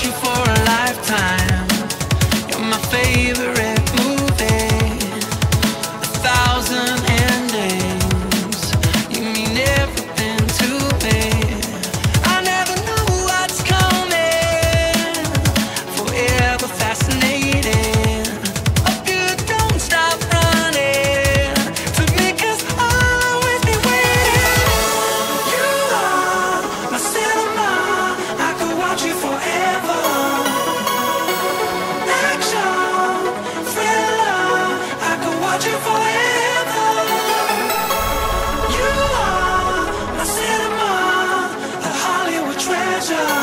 you for a lifetime. You're my favorite movie. 1,000 endings. You mean everything to me. I never know what's coming. Forever fascinating. A good don't stop running. To make us always be waiting. You are my cinema. I could watch you forever. Action, thriller. I could watch you forever. You are my cinema, a Hollywood treasure.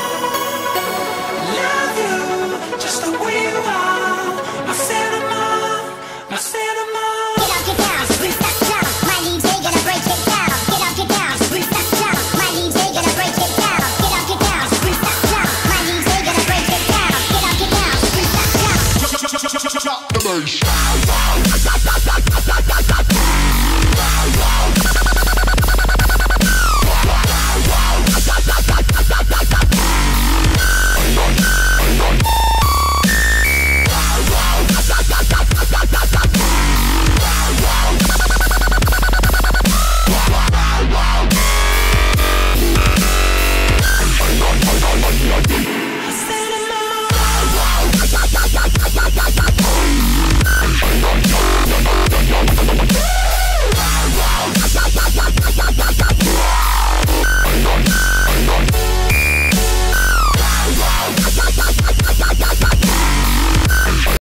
Love you just the way you are. My cinema, my cinema. Get up, get down, roof that down. My DJ gonna break it down. Get up, get down, roof that down. My DJ gonna break it down. Get up, get down, roof that down. My DJ gonna break it down. Get up, get down, roof that down. Drop the bass.